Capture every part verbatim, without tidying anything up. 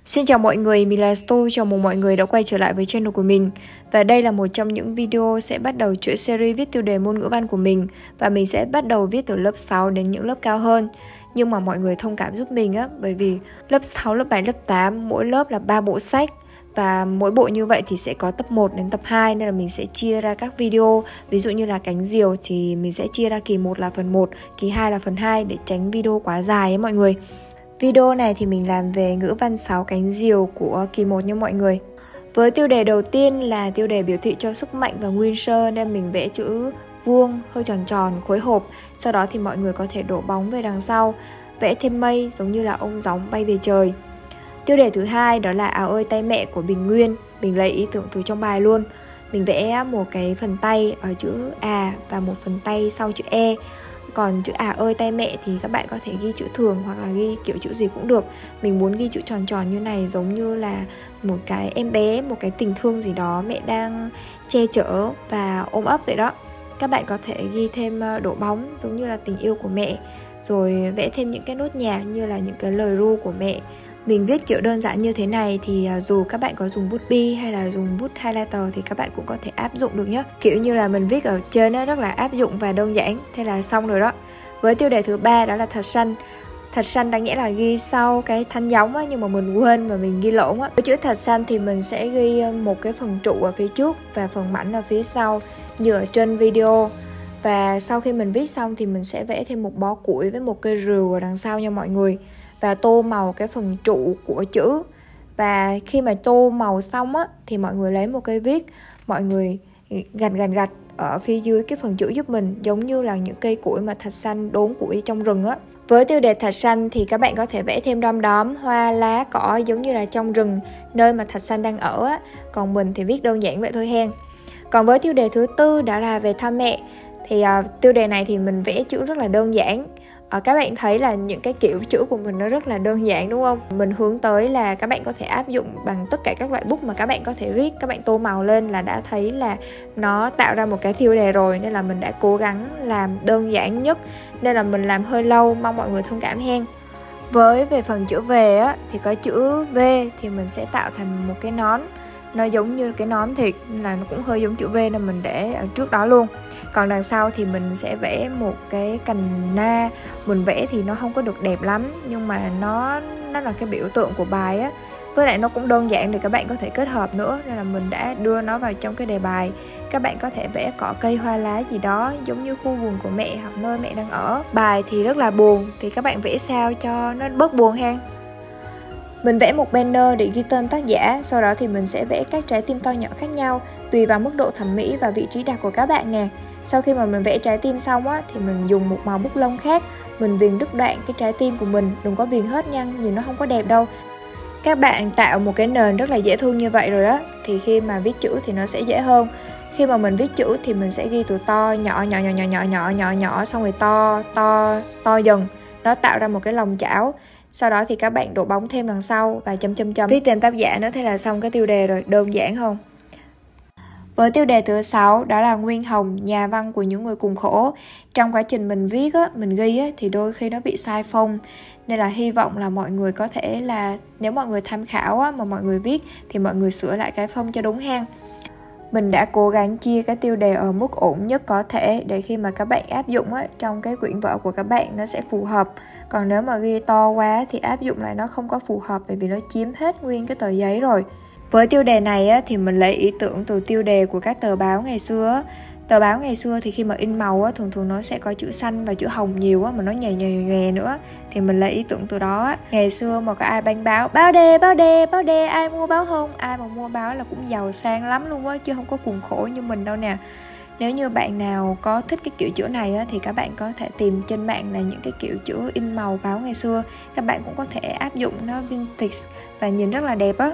Xin chào mọi người, mình là Stu, chào mừng mọi người đã quay trở lại với channel của mình. Và đây là một trong những video sẽ bắt đầu chuỗi series viết tiêu đề môn ngữ văn của mình. Và mình sẽ bắt đầu viết từ lớp sáu đến những lớp cao hơn. Nhưng mà mọi người thông cảm giúp mình á, bởi vì lớp sáu, lớp bảy, lớp tám, mỗi lớp là ba bộ sách. Và mỗi bộ như vậy thì sẽ có tập một đến tập hai, nên là mình sẽ chia ra các video. Ví dụ như là cánh diều thì mình sẽ chia ra kỳ một là phần một, kỳ hai là phần hai để tránh video quá dài ấy mọi người. Video này thì mình làm về ngữ văn sáu cánh diều của kỳ một nha mọi người. Với tiêu đề đầu tiên là tiêu đề biểu thị cho sức mạnh và nguyên sơ, nên mình vẽ chữ vuông, hơi tròn tròn, khối hộp. Sau đó thì mọi người có thể đổ bóng về đằng sau, vẽ thêm mây giống như là ông gióng bay về trời. Tiêu đề thứ hai đó là Áo ơi tay mẹ của Bình Nguyên. Mình lấy ý tưởng từ trong bài luôn. Mình vẽ một cái phần tay ở chữ A và một phần tay sau chữ E. Còn chữ à ơi tay mẹ thì các bạn có thể ghi chữ thường hoặc là ghi kiểu chữ gì cũng được. Mình muốn ghi chữ tròn tròn như này giống như là một cái em bé, một cái tình thương gì đó mẹ đang che chở và ôm ấp vậy đó. Các bạn có thể ghi thêm đổ bóng giống như là tình yêu của mẹ. Rồi vẽ thêm những cái nốt nhạc như là những cái lời ru của mẹ. Mình viết kiểu đơn giản như thế này thì dù các bạn có dùng bút bi hay là dùng bút highlighter thì các bạn cũng có thể áp dụng được nhé. Kiểu như là mình viết ở trên nó rất là áp dụng và đơn giản. Thế là xong rồi đó. Với tiêu đề thứ ba đó là thạch xanh. Thạch xanh đáng nghĩa là ghi sau cái thanh giống á, nhưng mà mình quên và mình ghi lộn á. Với chữ thạch xanh thì mình sẽ ghi một cái phần trụ ở phía trước và phần mảnh ở phía sau như ở trên video. Và sau khi mình viết xong thì mình sẽ vẽ thêm một bó củi với một cây rìu ở đằng sau nha mọi người. Và tô màu cái phần trụ của chữ. Và khi mà tô màu xong á thì mọi người lấy một cây viết, mọi người gạch gạch gạch ở phía dưới cái phần chữ giúp mình, giống như là những cây củi mà thạch xanh đốn củi trong rừng á. Với tiêu đề thạch xanh thì các bạn có thể vẽ thêm đom đóm, hoa, lá, cỏ giống như là trong rừng nơi mà thạch xanh đang ở á. Còn mình thì viết đơn giản vậy thôi hen. Còn với tiêu đề thứ tư đó là về thăm mẹ. Thì uh, tiêu đề này thì mình vẽ chữ rất là đơn giản. Ờ, các bạn thấy là những cái kiểu chữ của mình nó rất là đơn giản đúng không? Mình hướng tới là các bạn có thể áp dụng bằng tất cả các loại bút mà các bạn có thể viết. Các bạn tô màu lên là đã thấy là nó tạo ra một cái tiêu đề rồi. Nên là mình đã cố gắng làm đơn giản nhất. Nên là mình làm hơi lâu, mong mọi người thông cảm hen. Với về phần chữ về á, thì có chữ V thì mình sẽ tạo thành một cái nón. Nó giống như cái nón thiệt, là nó cũng hơi giống chữ V nên mình để ở trước đó luôn. Còn đằng sau thì mình sẽ vẽ một cái cành na. Mình vẽ thì nó không có được đẹp lắm, nhưng mà nó nó là cái biểu tượng của bài á. Với lại nó cũng đơn giản để các bạn có thể kết hợp nữa, nên là mình đã đưa nó vào trong cái đề bài. Các bạn có thể vẽ cỏ cây hoa lá gì đó giống như khu vườn của mẹ hoặc nơi mẹ đang ở. Bài thì rất là buồn thì các bạn vẽ sao cho nó bớt buồn ha. Mình vẽ một banner để ghi tên tác giả, sau đó thì mình sẽ vẽ các trái tim to nhỏ khác nhau tùy vào mức độ thẩm mỹ và vị trí đặt của các bạn nè. Sau khi mà mình vẽ trái tim xong á, thì mình dùng một màu bút lông khác, mình viền đứt đoạn cái trái tim của mình, đừng có viền hết nha, nhìn nó không có đẹp đâu. Các bạn tạo một cái nền rất là dễ thương như vậy rồi đó, thì khi mà viết chữ thì nó sẽ dễ hơn. Khi mà mình viết chữ thì mình sẽ ghi từ to, nhỏ, nhỏ, nhỏ, nhỏ, nhỏ, nhỏ, nhỏ, nhỏ, xong rồi to, to, to dần. Nó tạo ra một cái lòng chảo. Sau đó thì các bạn đổ bóng thêm đằng sau và chấm chấm chấm viết tên tác giả nữa, thế là xong cái tiêu đề rồi, đơn giản không? Với tiêu đề thứ sáu đó là Nguyên Hồng, nhà văn của những người cùng khổ. Trong quá trình mình viết á, mình ghi á, thì đôi khi nó bị sai phông. Nên là hy vọng là mọi người có thể là nếu mọi người tham khảo á, mà mọi người viết thì mọi người sửa lại cái phông cho đúng hang. Mình đã cố gắng chia cái tiêu đề ở mức ổn nhất có thể để khi mà các bạn áp dụng á, trong cái quyển vở của các bạn nó sẽ phù hợp. Còn nếu mà ghi to quá thì áp dụng lại nó không có phù hợp, bởi vì nó chiếm hết nguyên cái tờ giấy rồi. Với tiêu đề này á, thì mình lấy ý tưởng từ tiêu đề của các tờ báo ngày xưa á. Tờ báo ngày xưa thì khi mà in màu á, thường thường nó sẽ có chữ xanh và chữ hồng nhiều á, mà nó nhòe nhòe nhòe nữa. Thì mình lấy ý tưởng từ đó á. Ngày xưa mà có ai bán báo, báo đề, báo đề, báo đề, ai mua báo không? Ai mà mua báo là cũng giàu sang lắm luôn á, chứ không có cùng khổ như mình đâu nè. Nếu như bạn nào có thích cái kiểu chữ này á, thì các bạn có thể tìm trên mạng là những cái kiểu chữ in màu báo ngày xưa. Các bạn cũng có thể áp dụng nó vintage và nhìn rất là đẹp á.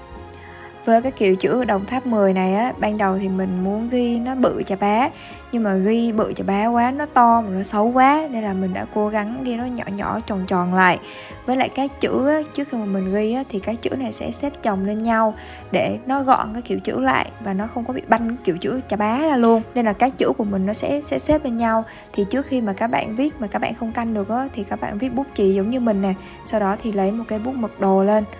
Với cái kiểu chữ Đồng Tháp mười này á, ban đầu thì mình muốn ghi nó bự chà bá, nhưng mà ghi bự chà bá quá, nó to mà nó xấu quá, nên là mình đã cố gắng ghi nó nhỏ nhỏ tròn tròn lại. Với lại các chữ á, trước khi mà mình ghi á, thì các chữ này sẽ xếp chồng lên nhau để nó gọn cái kiểu chữ lại và nó không có bị banh kiểu chữ chà bá ra luôn. Nên là các chữ của mình nó sẽ, sẽ xếp bên nhau. Thì trước khi mà các bạn viết mà các bạn không canh được á, thì các bạn viết bút chì giống như mình nè. Sau đó thì lấy một cái bút mực đồ lên,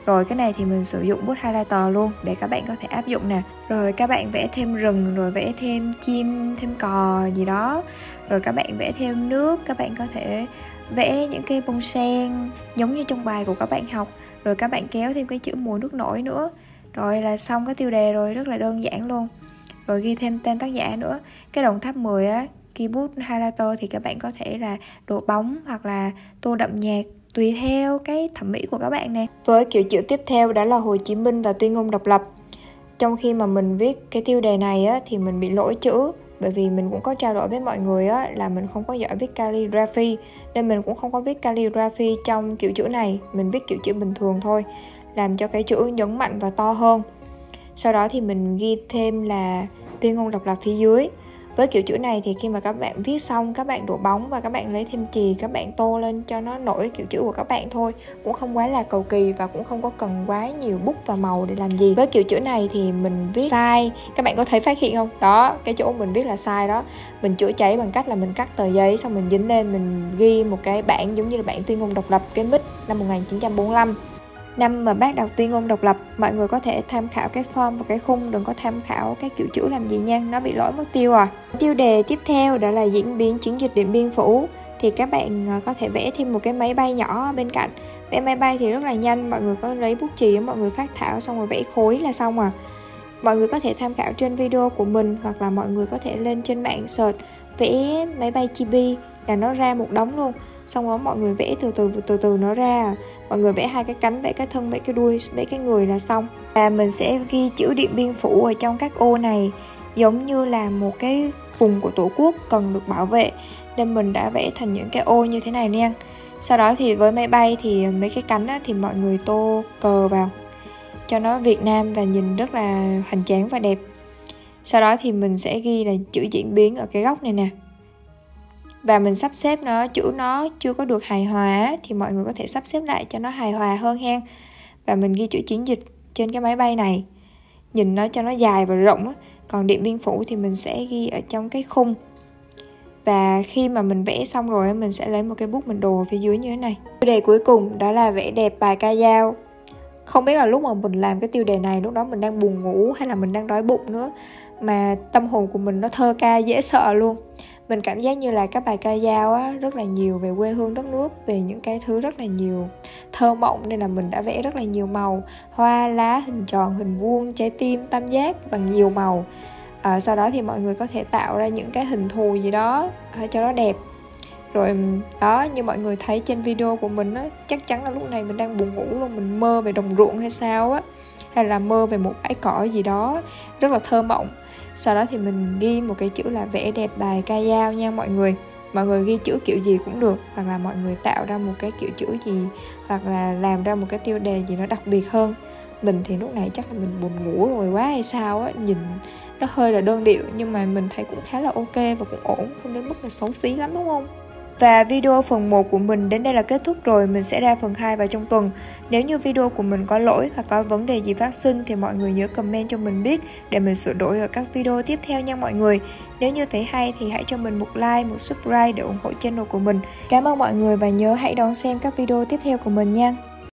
Rồi cái này thì mình sử dụng bút highlighter luôn để các bạn có thể áp dụng nè. Rồi các bạn vẽ thêm rừng, rồi vẽ thêm chim, thêm cò gì đó. Rồi các bạn vẽ thêm nước, các bạn có thể vẽ những cái bông sen giống như trong bài của các bạn học. Rồi các bạn kéo thêm cái chữ mùa nước nổi nữa. Rồi là xong cái tiêu đề rồi, rất là đơn giản luôn. Rồi ghi thêm tên tác giả nữa. Cái Đồng Tháp mười á, ghi bút highlighter thì các bạn có thể là độ bóng hoặc là tô đậm nhạt, tùy theo cái thẩm mỹ của các bạn nè. Với kiểu chữ tiếp theo đó là Hồ Chí Minh và Tuyên ngôn độc lập. Trong khi mà mình viết cái tiêu đề này á, thì mình bị lỗi chữ, bởi vì mình cũng có trao đổi với mọi người á, là mình không có giỏi viết calligraphy, nên mình cũng không có viết calligraphy trong kiểu chữ này. Mình viết kiểu chữ bình thường thôi, làm cho cái chữ nhấn mạnh và to hơn. Sau đó thì mình ghi thêm là Tuyên ngôn độc lập phía dưới. Với kiểu chữ này thì khi mà các bạn viết xong, các bạn đổ bóng và các bạn lấy thêm chì, các bạn tô lên cho nó nổi kiểu chữ của các bạn thôi. Cũng không quá là cầu kỳ và cũng không có cần quá nhiều bút và màu để làm gì. Với kiểu chữ này thì mình viết sai. Các bạn có thấy phát hiện không? Đó, cái chỗ mình viết là sai đó. Mình chữa cháy bằng cách là mình cắt tờ giấy, xong mình dính lên, mình ghi một cái bảng giống như là bảng Tuyên ngôn độc lập, cái mít năm một nghìn chín trăm bốn mươi lăm. Năm mà bác đọc Tuyên ngôn độc lập, mọi người có thể tham khảo cái form và cái khung, đừng có tham khảo cái kiểu chữ làm gì nha, nó bị lỗi mất tiêu à. Tiêu đề tiếp theo đó là diễn biến chiến dịch Điện Biên Phủ. Thì các bạn có thể vẽ thêm một cái máy bay nhỏ bên cạnh. Vẽ máy bay thì rất là nhanh, mọi người có lấy bút chì, mọi người phác thảo xong rồi vẽ khối là xong à. Mọi người có thể tham khảo trên video của mình, hoặc là mọi người có thể lên trên mạng search vẽ máy bay chibi là nó ra một đống luôn. Xong rồi mọi người vẽ từ từ từ từ nó ra. Mọi người vẽ hai cái cánh, vẽ cái thân, vẽ cái đuôi, vẽ cái người là xong. Và mình sẽ ghi chữ Điện Biên Phủ ở trong các ô này, giống như là một cái vùng của Tổ quốc cần được bảo vệ, nên mình đã vẽ thành những cái ô như thế này nha. Sau đó thì với máy bay thì mấy cái cánh á, thì mọi người tô cờ vào cho nó Việt Nam và nhìn rất là hoành tráng và đẹp. Sau đó thì mình sẽ ghi là chữ diễn biến ở cái góc này nè. Và mình sắp xếp nó, chữ nó chưa có được hài hòa thì mọi người có thể sắp xếp lại cho nó hài hòa hơn ha. Và mình ghi chữ chiến dịch trên cái máy bay này, nhìn nó cho nó dài và rộng. Còn Điện Biên Phủ thì mình sẽ ghi ở trong cái khung. Và khi mà mình vẽ xong rồi mình sẽ lấy một cái bút mình đồ ở phía dưới như thế này. Tiêu đề cuối cùng đó là vẽ đẹp bài ca dao. Không biết là lúc mà mình làm cái tiêu đề này, lúc đó mình đang buồn ngủ hay là mình đang đói bụng nữa, mà tâm hồn của mình nó thơ ca dễ sợ luôn. Mình cảm giác như là các bài ca dao á, rất là nhiều về quê hương đất nước, về những cái thứ rất là nhiều thơ mộng, nên là mình đã vẽ rất là nhiều màu, hoa, lá, hình tròn, hình vuông, trái tim, tam giác bằng nhiều màu. À, sau đó thì mọi người có thể tạo ra những cái hình thù gì đó à, cho nó đẹp. Rồi đó, như mọi người thấy trên video của mình á, chắc chắn là lúc này mình đang buồn ngủ luôn, mình mơ về đồng ruộng hay sao á, hay là mơ về một bãi cỏ gì đó rất là thơ mộng. Sau đó thì mình ghi một cái chữ là vẽ đẹp bài ca dao nha mọi người. Mọi người ghi chữ kiểu gì cũng được, hoặc là mọi người tạo ra một cái kiểu chữ gì, hoặc là làm ra một cái tiêu đề gì nó đặc biệt hơn. Mình thì lúc này chắc là mình buồn ngủ rồi quá hay sao á, nhìn nó hơi là đơn điệu, nhưng mà mình thấy cũng khá là ok và cũng ổn, không đến mức là xấu xí lắm đúng không? Và video phần một của mình đến đây là kết thúc rồi, mình sẽ ra phần hai vào trong tuần. Nếu như video của mình có lỗi hoặc có vấn đề gì phát sinh thì mọi người nhớ comment cho mình biết để mình sửa đổi ở các video tiếp theo nha mọi người. Nếu như thấy hay thì hãy cho mình một like, một subscribe để ủng hộ channel của mình. Cảm ơn mọi người và nhớ hãy đón xem các video tiếp theo của mình nha.